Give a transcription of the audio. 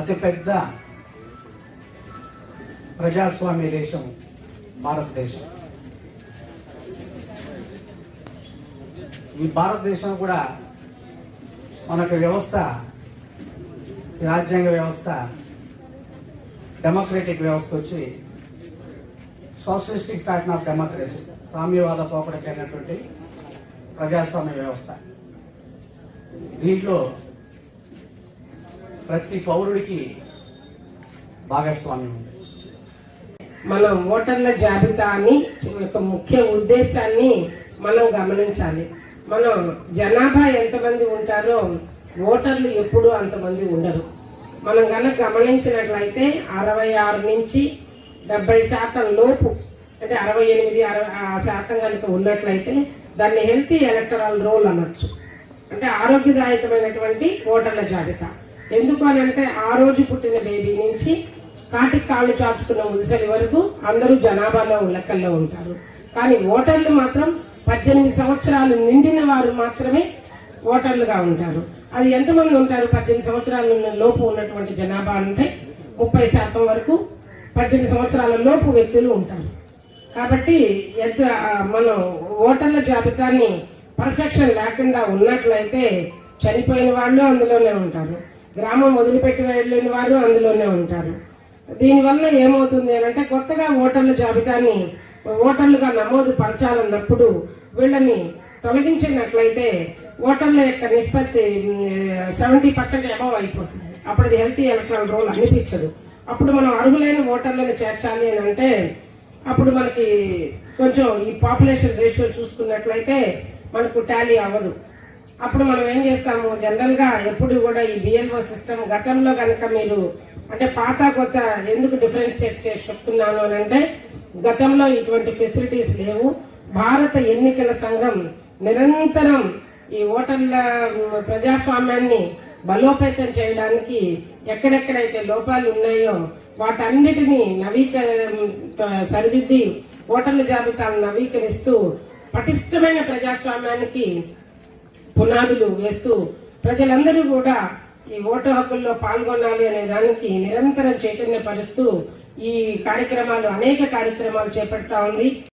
అతిపెద్ద ప్రజాస్వామ్య దేశం భారతదేశం. ఈ భారతదేశం కూడా మనకు వ్యవస్థ, రాజ్యాంగ వ్యవస్థ, డెమోక్రటిక్ వ్యవస్థ వచ్చి సోషలిస్టిక్ ప్యాటర్న్ ఆఫ్ డెమోక్రసీ, సామ్యవాద పోకడకైనటువంటి ప్రజాస్వామ్య వ్యవస్థ. దీంట్లో ప్రతి పౌరుడికి భాగస్వామ్యం ఉంది. మనం ఓటర్ల జాబితాని యొక్క ముఖ్య ఉద్దేశాన్ని మనం గమనించాలి. మనం జనాభా ఎంతమంది ఉంటారో ఓటర్లు ఎప్పుడు అంతమంది ఉండరు. మనం కనుక గమనించినట్లయితే 66 నుంచి 70% లోపు, అంటే 68% కనుక ఉన్నట్లయితే దాన్ని హెల్తీ ఎలక్టరల్ రోల్ అనొచ్చు. అంటే ఆరోగ్యదాయకమైనటువంటి ఓటర్ల జాబితా. ఎందుకు అని అంటే ఆ రోజు పుట్టిన బేబీ నుంచి కాటికి కాళ్ళు చాచుకున్న ముదిసలి వరకు అందరూ జనాభాలో లెక్కల్లో ఉంటారు. కానీ ఓటర్లు మాత్రం 18 సంవత్సరాలు నిండిన వారు మాత్రమే ఓటర్లుగా ఉంటారు. అది ఎంతమంది ఉంటారు? 18 సంవత్సరాల లోపు ఉన్నటువంటి జనాభా అంటే 30% వరకు 18 సంవత్సరాల లోపు వ్యక్తులు ఉంటారు. కాబట్టి మనం ఓటర్ల జాబితాని పర్ఫెక్షన్ లేకుండా ఉన్నట్లయితే చనిపోయిన వాళ్ళు అందులోనే ఉంటారు, గ్రామం వదిలిపెట్టి వెళ్ళిన వారు అందులోనే ఉంటారు. దీనివల్ల ఏమవుతుంది అంటే కొత్తగా ఓటర్ల జాబితాని ఓటర్లుగా నమోదు పరచాలన్నప్పుడు వీళ్ళని తొలగించినట్లయితే ఓటర్ల యొక్క నిష్పత్తి 70% అబవ్ అయిపోతుంది. అప్పుడు అది హెల్తీ ఎలక్ట్రల్ రోల్ అనిపించదు. అప్పుడు మనం అర్హులైన ఓటర్లను చేర్చాలి అని అంటే అప్పుడు మనకి కొంచెం ఈ పాపులేషన్ రేషియో చూసుకున్నట్లయితే మనకు టాలీ అవ్వదు. అప్పుడు మనం ఏం చేస్తాము, జనరల్గా ఎప్పుడు కూడా ఈ బిఎల్ఓ సిస్టమ్ గతంలో కనుక మీరు అంటే పాత కొత్త ఎందుకు డిఫరెన్షియేట్ చేసి చెప్తున్నాను అని అంటే గతంలో ఇటువంటి ఫెసిలిటీస్ లేవు. భారత ఎన్నికల సంఘం నిరంతరం ఈ ఓటర్ల ప్రజాస్వామ్యాన్ని బలోపేతం చేయడానికి ఎక్కడెక్కడైతే లోపాలు ఉన్నాయో వాటన్నిటినీ సరిదిద్ది ఓటర్ల జాబితాలను నవీకరిస్తూ పటిష్టమైన ప్రజాస్వామ్యానికి పునాదులు వేస్తూ ప్రజలందరూ కూడా ఈ ఓటు హక్కుల్లో పాల్గొనాలి అనే దానికి నిరంతరం చైతన్యపరుస్తూ ఈ కార్యక్రమాలు అనేక కార్యక్రమాలు చేపడతా ఉంది.